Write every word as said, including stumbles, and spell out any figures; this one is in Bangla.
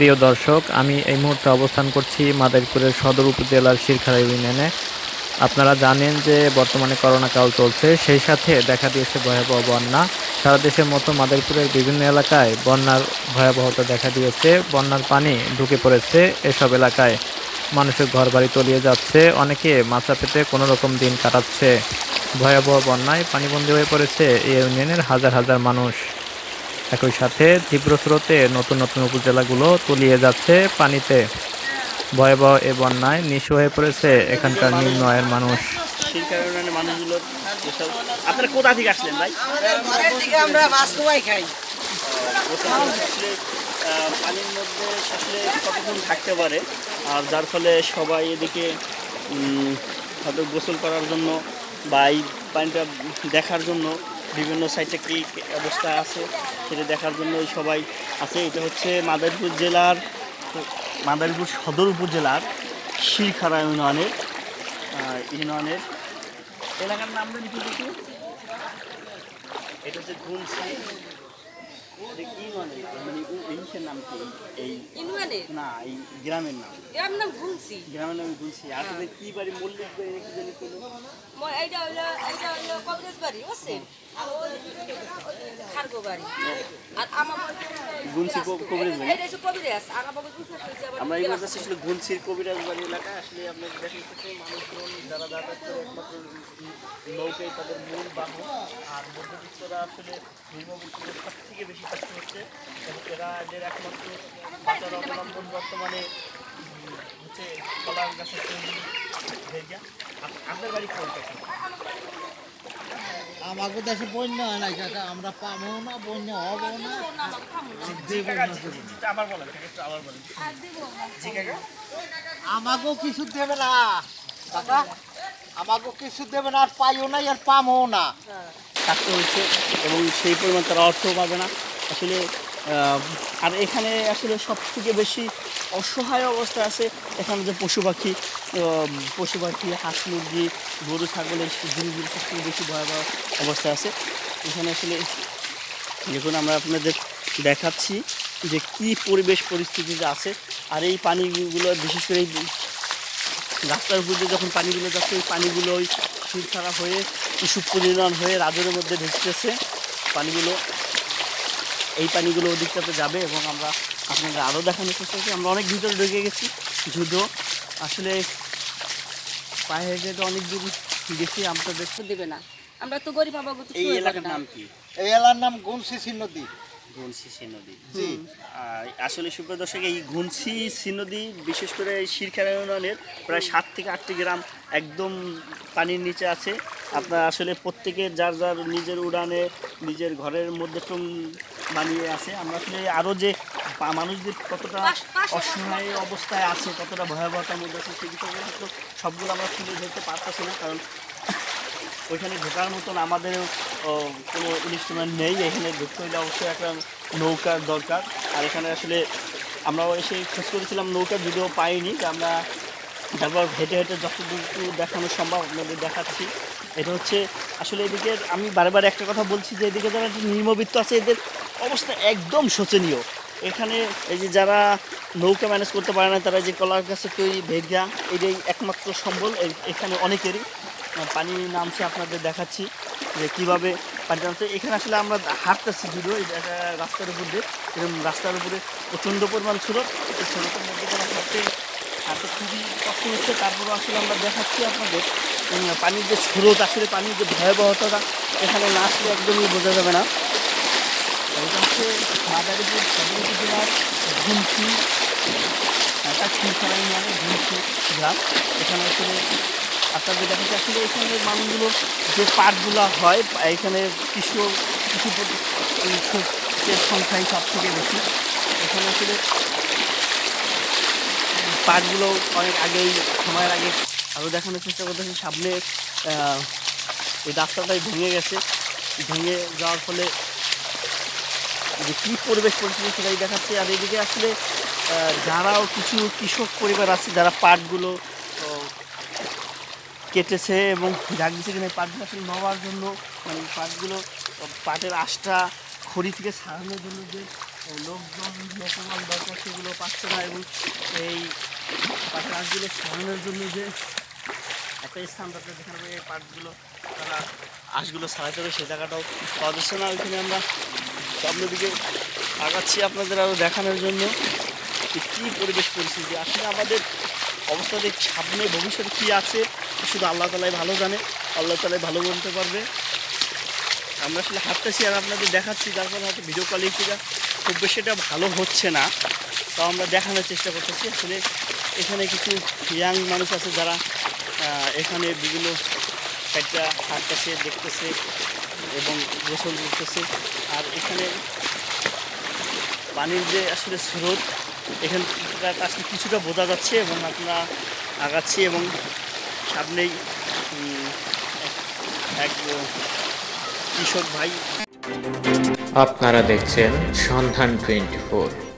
প্রিয় দর্শক, আমি এই মুহূর্তে অবস্থান করছি মাদারীপুরের সদর উপজেলার শিরখারা ইউনিয়নে। আপনারা জানেন যে বর্তমানে করোনা কাল চলছে, সেই সাথে দেখা দিয়েছে ভয়াবহ বন্যা। সারা দেশের মতো মাদারীপুরের বিভিন্ন এলাকায় বন্যার ভয়াবহতা দেখা দিয়েছে। বন্যার পানি ঢুকে পড়েছে এসব এলাকায়, মানুষের ঘরবাড়ি তলিয়ে যাচ্ছে, অনেকে মাচা পেতে কোনো রকম দিন কাটাচ্ছে। ভয়াবহ বন্যায় পানিবন্দী হয়ে পড়েছে এই ইউনিয়নের হাজার হাজার মানুষ। একই সাথে তীব্র স্রোতে নতুন নতুন উপজেলাগুলো তলিয়ে যাচ্ছে পানিতে। ভয়াবহ এ বন্যায় নিঃস্ব হয়ে পড়েছে এদিকের এখানকার নিম্ন মানুষ আয়ের মানুষ। শিরখার ইউনিয়নের মানুষগুলো যেসব আপনারা কোথা থেকে আসলেন ভাই? আমরা মাছ কমাই খাই। গোসল করতে আসলে আহ, পানির মধ্যে আসলে কতক্ষণ থাকতে পারে, আর যার ফলে সবাই এদিকে উম, হয়তো গোসল করার জন্য বা এই পানিটা দেখার জন্য বিভিন্ন সাইডে কী অবস্থা আছে সেটা দেখার জন্য সবাই আছে। এটা হচ্ছে মাদারীপুর জেলার মাদারীপুর সদর উপজেলার শিরখারা ইউনিয়নের আহ, ইউনিয়নের এলাকার নাম জানি কি দেখি, এটা হচ্ছে গুলশি। এটা কি মানে মানে ও- এই ইসের নাম কি এই ইউনিয়নের না এই গ্রামের নাম? গ্রামের নাম ঘুমছি। গ্রামের নাম গুলশি। আসলে কি বাড়ি মল্লিক বাড়ি নাকি জানি কোনো ম- এইটা হইলো এইটা হইলো কবিরাজ বাড়ি বুঝছেন, আর ওই খারগো বাড়ি। আর আমার গুলশি কো- কবিরাজ বাড়ি। এইটা হচ্ছে কবিরাজ, আর আমার বাবা বুঝতে পারছি আবার আমরা এই বলতে আসলে গুলশির কবিরাজ বাড়ি এলাকায় আসলে আপনার দেখেন কিছু মানুষজন যারা যাতায়াত করে একমাত্র নৌকাই তাদের মূল বাহন, আর মধ্যবিত্তরা আসলে নির্মবিত্তদের সব থেকে বেশি কষ্ট হচ্ছে এবং এরা এদের একমাত্র বাঁচার অবলম্বন বর্তমানে উম, হচ্ছে কলার গাছের তৈরি জায়গা। আপ- আপনার বাড়ি কোনটা? আমাকে দেশে বন্যা হয় নাই কাকা, আমরা পাবো না, বন্যা হবো না। দেব না, দেব না। আবার বলেন, একটু আবার বলেন। জি কাকা। আমাকেও কিছু দেবে না কাকা, আমাকেও কিছু দেবে না, আর পাইও না আর পাবো না। থাকতে হচ্ছে এবং সেই পরিমাণ তারা অর্থও পাবে না আসলে। আহ, আর এখানে আসলে সব থেকে বেশি অসহায় অবস্থা আছে এখানে যে পশু পাখি, আহ, পশু পাখি হাঁস মুরগি গরু ছাগলের জিনিসগুলো সব থেকে বেশি ভয়াবহ অবস্থা আছে এখানে আসলে। দেখুন আমরা আপনাদের দেখাচ্ছি যে কি পরিবেশ পরিস্থিতিতে আছে। আর এই পানিগুলো বিশেষ করে এই রাস্তার উপর দিয়ে যখন পানিগুলো যাচ্ছে এই পানিগুলো ওই শিরখারা হয়ে ইস্যু পরিণয়ন হয়ে রাজরের মধ্যে ঢুকতেছে পানিগুলো। এই পানিগুলো ওদিকটাতে যাবে এবং আমরা আপনাদের আরও দেখানোর চেষ্টা করছি। আমরা অনেক ভিতরে ঢুকে গেছি, যদিও আসলে পায়ে হেঁটে তো অনেক দূর গেছি। আপনাদের দেবে না, আমরা তো গরিব বাবা তো এই এলাকার নাম কি? এই এলার নাম গুনসিসি নদী। ঘুনসি নদী। জি। আর আসলে সুপ্রিয় দর্শক, এই ঘুনসি নদী বিশেষ করে এই শিরখারা ইউনিয়নের প্রায় সাত থেকে আটটি গ্রাম একদম পানির নিচে আছে। আপনার আসলে প্রত্যেকের যার যার নিজের উড়ানে নিজের ঘরের মধ্যে টুম বানিয়ে আছে। আমরা আসলে আরও যে পা- মানুষদের কতটা অসহায় অবস্থায় আছে, কতটা ভয়াবহতার মধ্যে আছে সেই বিষয়গুলো হয়তো সবগুলো আমরা তুলে ধরতে পারতেছি না, কারণ ওইখানে ঢোকার মতন আমাদেরও ও, কোনো ইনস্ট্রুমেন্ট নেই। এখানে ঢুকতে হলে অবশ্যই একটা নৌকার দরকার। আর এখানে আসলে আমরাও এসে খোঁজ করেছিলাম নৌকা, যদিও পাইনি। তা আমরা তারপর হেঁটে হেঁটে যতটুকু দেখানো সম্ভব আপনাদের দেখাচ্ছি। এটা হচ্ছে আসলে এদিকে আমি বারবার একটা কথা বলছি যে এদিকে যারা একটু নিম্নবিত্ত আছে এদের অবস্থা একদম শোচনীয়। এখানে এই যে যারা নৌকা ম্যানেজ করতে পারে না, তারা যে কলার গাছে তৈরি ভেগা, এটাই একমাত্র সম্বল এ- এখানে অনেকেরই। পানি নামছে আপনাদের দেখাচ্ছি যে কীভাবে পানি নামছে। এখানে আসলে আমরা হাঁটতেছি যদিও এটা একটা রাস্তার উপর দিয়ে, এরকম রাস্তার উপরে প্রচণ্ড পরিমাণ স্রোত, এই স্রোতের মধ্যে কোনো হাঁটতে হাঁটতে খুবই কষ্ট হচ্ছে। তারপরেও আসলে আমরা দেখাচ্ছি আপনাদের উম, পানির যে স্রোত, আসলে পানির যে ভয়াবহতাটা এখানে না আসলে একদমই বোঝা যাবে না। এটা হচ্ছে মাদারীপুর সদর উপজেলার ঘুমসি, একটা শিরখারা ইউনিয়নের ঘুমসি গ্রাম। এখানে আসলে আপনাদের দেখাচ্ছে আসলে এখানে মানুষগুলো যে পাটগুলো হয় এখানে কৃষি কৃষি কৃষকের সংখ্যাই সব থেকে বেশি। এখানে আসলে পাটগুলো অনেক আগেই সময়ের আগে আরও দেখানোর চেষ্টা করতেছি। সামনে আহ, এই রাস্তাটাই ভেঙে গেছে, ভেঙে যাওয়ার ফলে যে কী পরিবেশ পরিস্থিতি সেটাই দেখাচ্ছে। আর এদিকে আসলে আহ, যারাও কিছু কৃষক পরিবার আছে যারা পাটগুলো আহ, কেটেছে এবং জাগ দিচ্ছে কিনা পাটগুলো আসলে নেওয়ার জন্য, মানে পাটগুলো পাটের আঁশটা খড়ি থেকে ছাড়ানোর জন্য যে লোকজন লোকমান দরকার সেগুলো পাচ্ছে না, এবং এই পাটের আঁশগুলো ছাড়ানোর জন্য যে একটা স্থান দরকার যেখানে এই পাটগুলো তারা আঁশগুলো ছাড়াতে হবে সেই জায়গাটাও পাওয়া যাচ্ছে না। ওইখানে আমরা সামনের দিকে আগাচ্ছি আপনাদের আরও দেখানোর জন্য যে কী পরিবেশ পরিস্থিতি। আসলে আমাদের অবস্থাতে সামনে ভবিষ্যতে কী আছে শুধু আল্লাহ তালাই ভালো জানে, আল্লাহ তালাই ভালো বলতে পারবে। আমরা আসলে হাঁটতেছি আর আপনাদের দেখাচ্ছি, যার ফলে হয়তো ভিডিও কোয়ালিটিটা খুব বেশি এটা ভালো হচ্ছে না, তাও আমরা দেখানোর চেষ্টা করতেছি। আসলে এখানে কিছু ইয়াং মানুষ আছে যারা এখানে বিভিন্ন সাইডটা হাঁটতেছে, দেখতেছে এবং গোসল করতেছে। আর এখানে পানির যে আসলে স্রোত এখান আসলে কিছুটা বোঝা যাচ্ছে, এবং আমরা আগাচ্ছি এবং সামনেই এক কৃষক ভাই। আপনারা দেখছেন সন্ধান টোয়েন্টি ফোর।